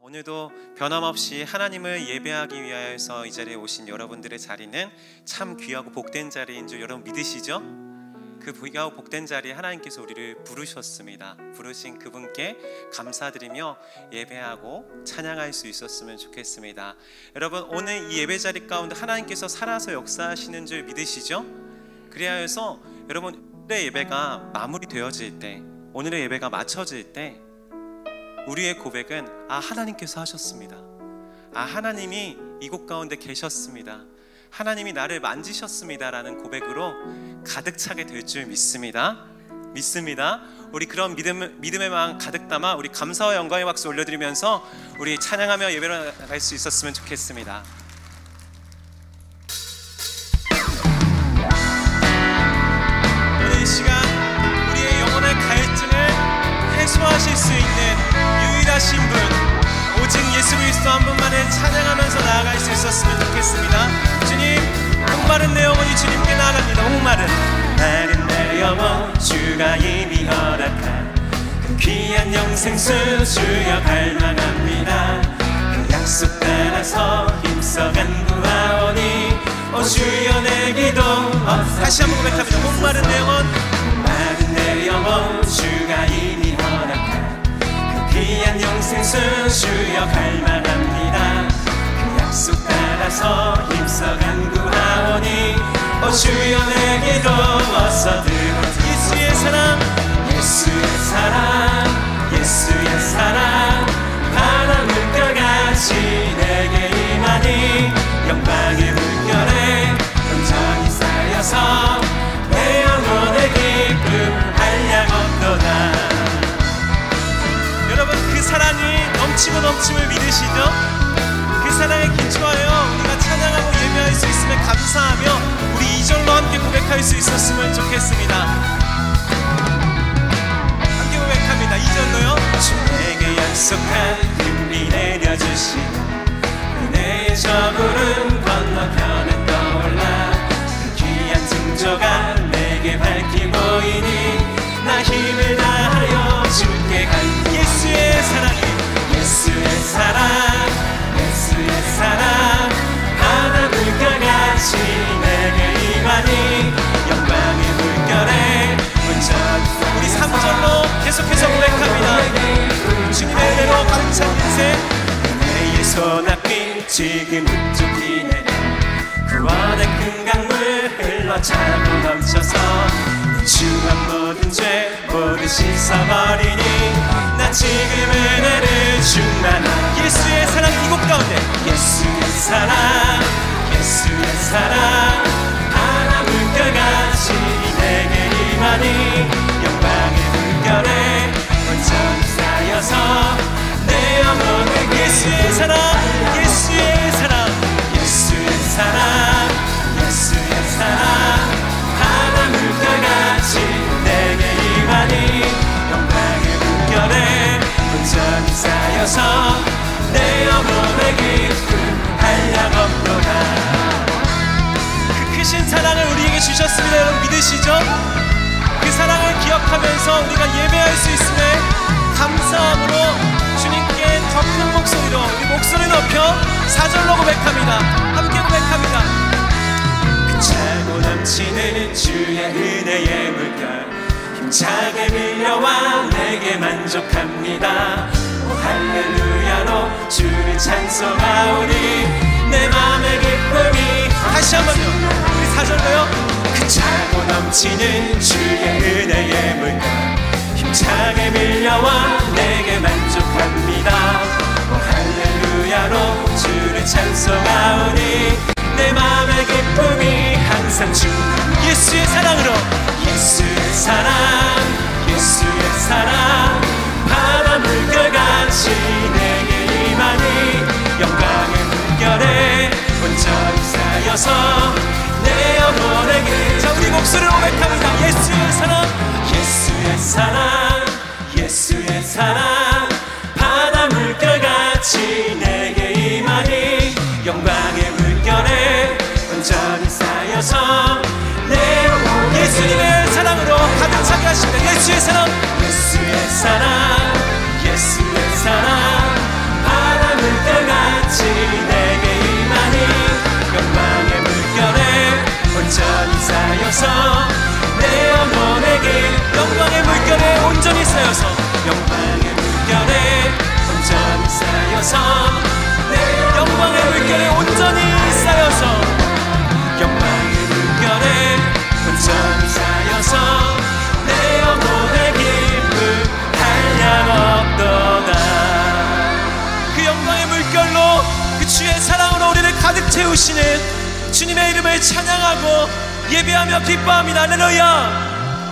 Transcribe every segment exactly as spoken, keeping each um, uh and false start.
오늘도 변함없이 하나님을 예배하기 위하여서 이 자리에 오신 여러분들의 자리는 참 귀하고 복된 자리인 줄 여러분 믿으시죠? 그 귀하고 복된 자리에 하나님께서 우리를 부르셨습니다. 부르신 그분께 감사드리며 예배하고 찬양할 수 있었으면 좋겠습니다. 여러분, 오늘 이 예배 자리 가운데 하나님께서 살아서 역사하시는 줄 믿으시죠? 그래야 해서 여러분, 오늘의 예배가 마무리되어질 때, 오늘의 예배가 마쳐질 때 우리의 고백은 아, 하나님께서 하셨습니다. 아, 하나님이 이곳 가운데 계셨습니다. 하나님이 나를 만지셨습니다 라는 고백으로 가득 차게 될 줄 믿습니다. 믿습니다. 우리 그런 믿음, 믿음의 마음 가득 담아 우리 감사와 영광의 박수 올려드리면서 우리 찬양하며 예배를 나갈 수 있었으면 좋겠습니다. 오늘 이 시간 우리의 영혼의 갈증을 해소하실 수 있는 유일하신 분, 오직 예수 그리스도 한 분만을 찬양하면서 나아갈 수 있었으면 좋겠습니다. 주님, 목마른 내 영혼이 주님께 나아갑니다. 목마른 마른 내 영혼, 주가 이미 허락한 그 귀한 영생수 주여 갈망합니다. 그 약속 따라서 힘써 간구하오니 오 주여 내 기도 어, 다시 한번 고백합니다. 목마른 내 영혼, 목마른 내 영혼, 주가 이미 허락한 귀한 영생수 주여 갈망합니다. 그 약속 따라서 힘써 간구하오니 오 주여 내 기도 어서 들어주소서. 예수의 사랑, 예수의 사랑, 예수의 사랑, 바람 물결같이 내게 임하니 영광의 물결에 온전히 쌓여서 내 영혼의 기쁨 한량없도다. 여러분, 그 사랑이 넘치고 넘침을 믿으시죠? 그 사랑에 기초하여 우리가 찬양하고 예배할 수 있음에 감사하며 우리 이 절로 함께 고백할 수 있었으면 좋겠습니다. 함께 고백합니다. 이 절로요. 주에게 약속한 금리 내려주신 은혜의 저물은 건너편에 떠올라 그 귀한 징조가 내게 밝히 보이니 나 힘을 다하여 주께 간 예수의 사랑이, 예수의 사랑, 예수의 사랑, 바다 물결같이 내게 임하니 영광의 물결에 온전히. 우리 삼 절로 계속해서 고백합니다. 주님의 은혜로 가득 찬 인생, 은혜의 소낙비 지금 흡족히 내려 구원의 큰 강물 흘러 차고 넘쳐서 주한 모든 죄 모두 씻어버리니 나 지금 은혜를 충만한 예수의 사랑 이곳 가운데, 예수의 사랑, 예수의 사랑, 바다 물결같이 내게 임하니 영광의 물결에 온전히 쌓여서 내 영혼을 예수의 사랑, 예수의 사랑, 예수의 사랑, 예수의 사랑, 바다 물결같이 내게 임하니 영광의 물결에 온전히 쌓여서 내 영혼의 기쁨 한량없도다. 그 크신 사랑을 우리에게 주셨습니다. 여러분 믿으시죠? 그 사랑을 기억하면서 우리가 예배할 수 있음에 감사함으로 주님께 더 큰 목소리로 우리 목소리 높여 사 절로 고백합니다. 함께 고백합니다. 차고 넘치는 주의 은혜의 물결 힘차게 밀려와 내게 만족합니다. 오 할렐루야로 주를 찬송하오니 내 맘의 기쁨이. 다시 한번요. 우리 사 절로요. 그 차고 넘치는 주의 은혜의 물결 힘차게 밀려와 내게 만족합니다. 오 할렐루야로 주를 찬송하오니 내 맘의 기쁨이 항상 충만. 예수의 사랑으로, 예수의 사랑, 예수의 사랑, 바다 물결같이 내게 임하니 영광의 물결에 온전히 쌓여서 내 영혼의 길. 자, 우리 목소리로 고백합니다. 예수의 사랑, 예수의 사랑, 예수의 사랑, 바다 물결같이 내게 임하니 영광의 물결에 온전히 쌓여서 내 영혼. 예수님의 사랑으로 가득 차게 하십니다. 예수의 사랑, 예수의 사랑, 예수의 사랑, 바다 주의 사랑으로 우리를 가득 채우시는 주님의 이름을 찬양하고 예배하며 기뻐합니다. 할렐루야.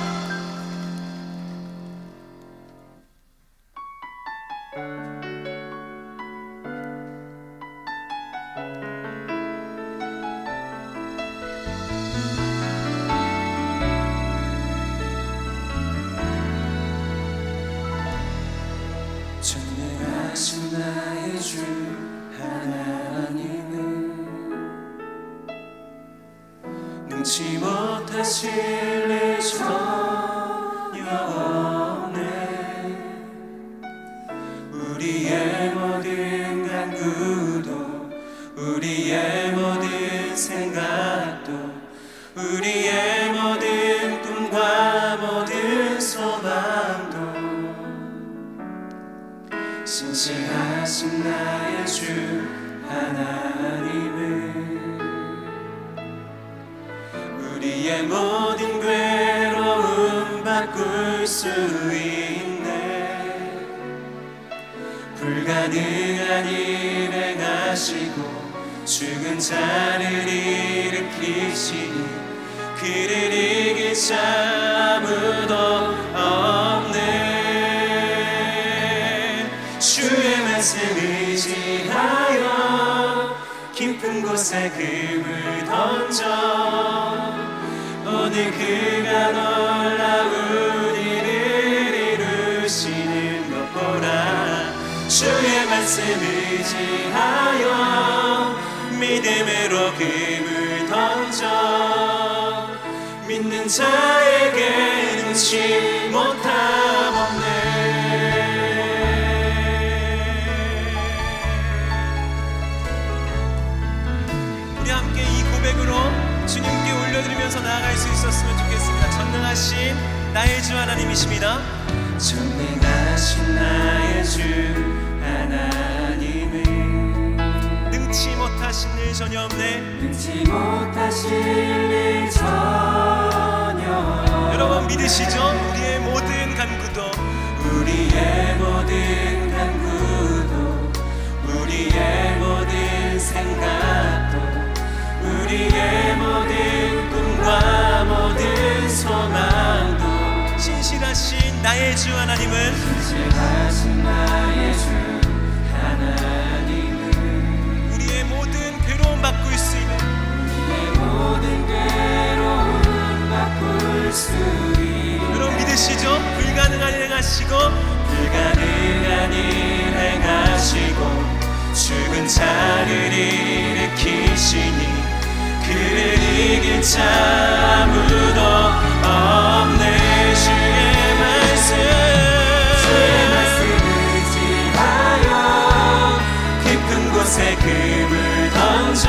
전능하신 나의 주 하나님은 능치 못하실 일 전혀 없네. 우리의 모든 간구도 우리의 모든 생각도 우리의 모든 꿈과 모든 소망도 신실하신 나의 주 하나님은 우리의 모든 괴로움 바꿀 수 있네. 불가능한 일 행하시고 죽은 자를 일으키시니 그를 이길 자 아무도 없네. 주의 말씀 의지하여 깊은 곳에 금을 던져 오늘 그가 놀라운 일을 이루시는 것 보라. 주의 말씀 의지하여 믿음으로 금을 던져 믿는 자에게 능치 못함 없네. 우리 함께 이 고백으로 주님께 올려드리면서 나아갈 수 있었으면 좋겠습니다. 전능하신 나의 주 하나님이십니다. 전능하신 나의 주 하나님은 능치 못하신 일 전혀 없네. 능치 못하실 일 전혀. 여러분 믿으시죠? 우리의 모든 간구도 우리의 모든 간구도 우리의 모든 생각도 우리의 모든 꿈과 모든 소망도 신실하신 나의 주 하나님은 신실하신 나의 주 하나님은 우리의 모든 괴로움 바꿀 수 있는 우리의 모든 괴로움 바꿀 수 있는. 여러분 믿으시죠? 불가능한 일 행하시고 불가능한 일 행하시고 죽은 자를 일으키시니 그를 이길 자 아무도 없네. 주의 말씀 주의 말씀 의지하여 깊은 곳에 금을 던져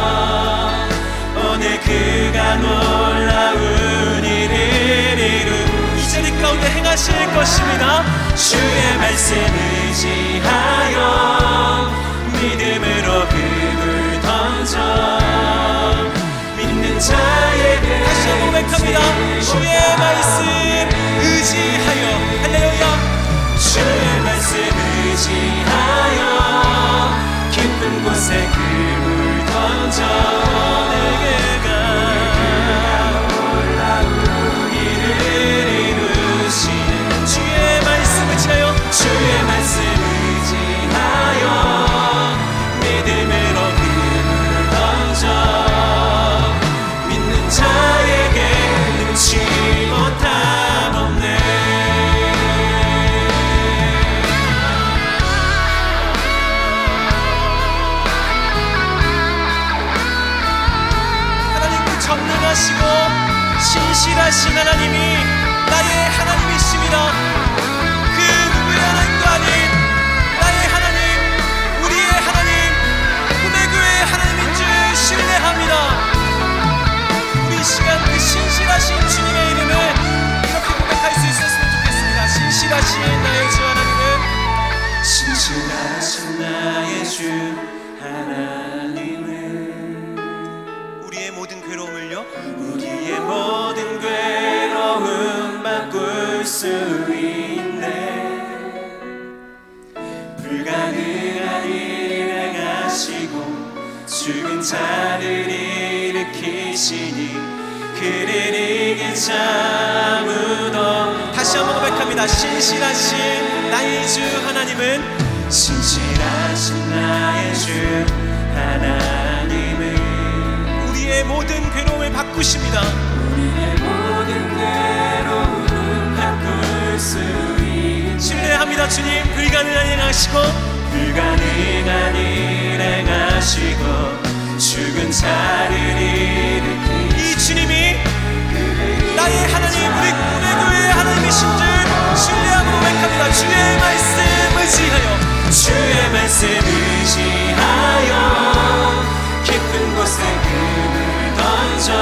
오늘 그가 놀라운 일을 이루 이 자리 가운데 행하실 것입니다. 주의 말씀 의지하여 믿음으로 금을 던져 믿는 자에게 다시 한번 고백합니다. 주의 말씀 의지하여 할렐루야. 주의 말씀 의지하여 깊은 곳에 금을 던져 내게가 놀라운 일을 이루시는 주의 말씀 의지하여 주의 말씀 의지하여 믿음으로 금을 던져 믿는 자에게 능치 못함 없네. 하나님은 전능하시고 신실하신 하나님이 나의 하나님이십니다. 그 누구의 하나님도 아닌 나의 하나님, 우리의 하나님, 꿈의 교회의 하나님인 줄 신뢰합니다. 우리 이 시간 그 신실하신 주님의 이름을 이렇게 고백할 수 있었으면 좋겠습니다. 신실하신 나의 주 하나님은 신실하신 나의 주 하나님은 우리의 모든 괴로움을요 우리의 모든 괴로움 바꿀 수 있네. 불가능한 일 행하시고 죽은 자를 일으키시니 그를 이긴 자 아무도. 다시 한번 고백합니다. 신실하신 나의 주 하나님은, 신실하신 나의 주 하나님은 우리의 모든 괴로움을 바꾸십니다. 우리의 모든 괴로움을 바꿀 수 있네. 신뢰합니다. 주님 불가능한 일 행하시고 불가능한 일 행하시고 죽은 자를 일으키시니 이 주님이 나의 하나님, 우리 꿈의 교회의 하나님이신 줄 신뢰하고 고백합니다. 주의 말씀 의지하여, 주의 말씀 의지하여 깊은 곳에 금을 던져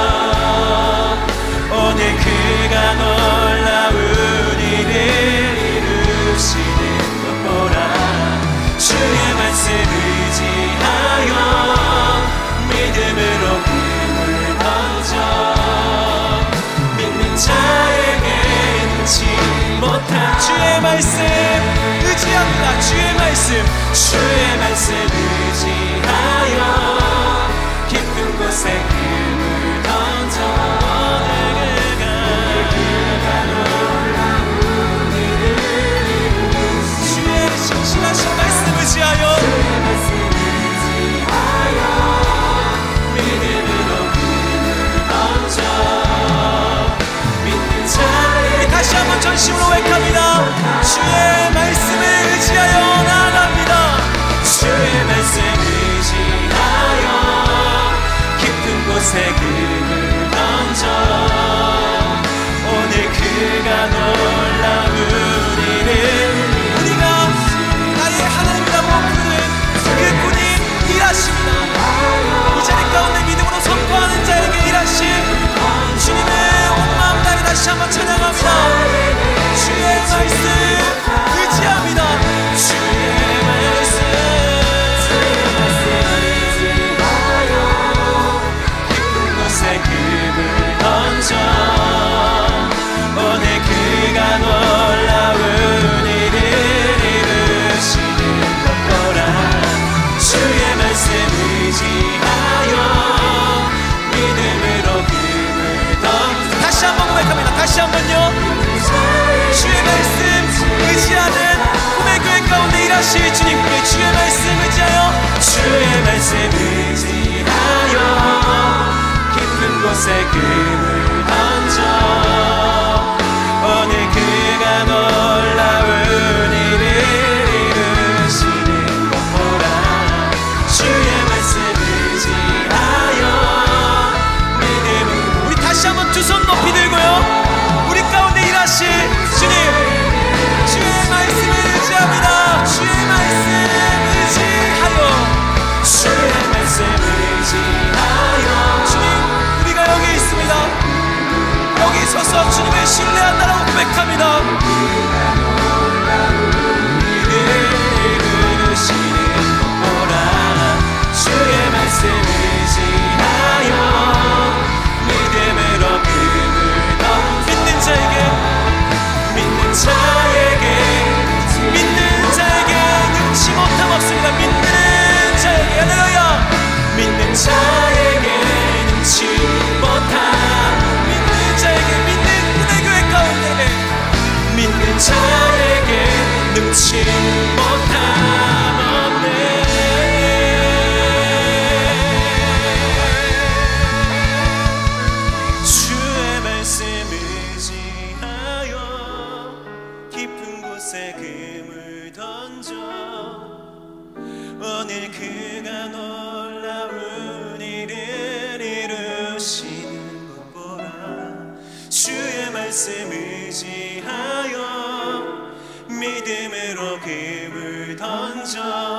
오늘 그가 놀라운 일을 이루시는 것 보라. 주의 말씀 의지하여 믿음으로 금을 던져 믿는 자에게 능치 못한 주의 말씀 의지합니다. 주의 말씀, 주의 말씀 의지하여 깊은 곳에 금을 던져 그가 그가 놀라운 일을 이루시니 주의 신실하신 말씀 의지하여 주의 말씀 의지하여 믿음으로 금을 던져 믿는 자에게 다시 한번 전심으로 고백합니다. 주의 말씀을 의지하여 나아갑니다. 주의 말씀 의지하여 깊은 곳에 금을 던져 오늘 그가 놀라운 일을 우리가 나의 하나님이라고 부르는 그 분이 일하십니다. 이 자리 가운데 믿음으로 선포하는 자에게 일하신 주님의 온 마음 다해 다시 한번 찬양합니다. 주의 말씀 의지합니다. 주의 말씀 의지하여 깊은 곳에 금을 던져 오늘 그가 놀라운 일을 이루시는 것 보라. 주의 말씀 의지하여 믿음으로 금을 던져 다시 한번 고백합니다. 다시 한번요. 주의 말씀 의지하는 꿈의 교회 가운데 일하실 주님께 주의 말씀 의지하여 주의 말씀 의지하여 깊은 곳에 금을 던져 오늘 그가 놀라운 일을 이루시는 것 보라. 주의 말씀 의지하여 믿음으로 우리 다시 한번 두 손 높이 들고요. 우리 가운데 일하실 주님, 주의 말씀을 의지합니다. 주의 말씀 의지하여, 주의 말씀 의지하여 주님 우리가 여기 있습니다. 여기 서서 주님을 신뢰한다라고 고백합니다. 이루시는 것 보라. 주의 말씀 의지하여 믿음으로 금을 던져 믿는 자에게, 믿는 자에게 믿는 자에게 능치 못함 없습니다. 믿는 자에게, 할렐루야. 믿는 자에게 능치 못한 믿는 자에게, 믿는 꿈의 교회 가운데 믿는 자에게 능치 못한 없네. 주의 말씀 의지하여 깊은 곳에 금을 던져 오늘 그가 놀라운 일을 이루시는 것 보라. 주의 말씀 의지하여 믿음으로 금을 던져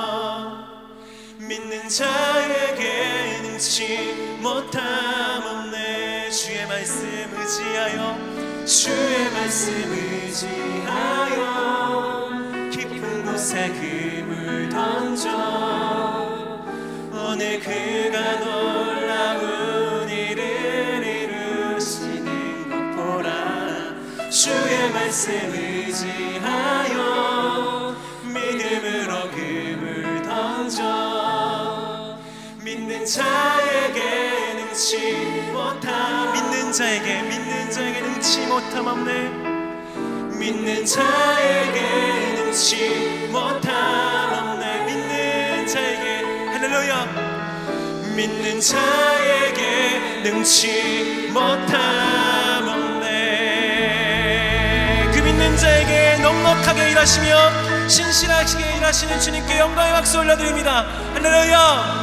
믿는 자에게 능치 못함 없네. 주의 말씀 의지하여 주의 말씀 의지하여 깊은 곳에 금을 던져 오늘 그가 놀라운 일을 이루시는 것 보라. 주의 말씀 의지하여 믿음으로 금을 던져 믿는 믿는 자에게 능치 못함 믿는 자에게 믿는 자에게 능치 못함 없네. 믿는 자에게 능치 못함 없네 믿는 자에게 할렐루야. 믿는 자에게 능치 못함 없네. 그 믿는 자에게 넉넉하게 일하시며 신실하게 일하시는 주님께 영광의 박수 올려드립니다. 할렐루야.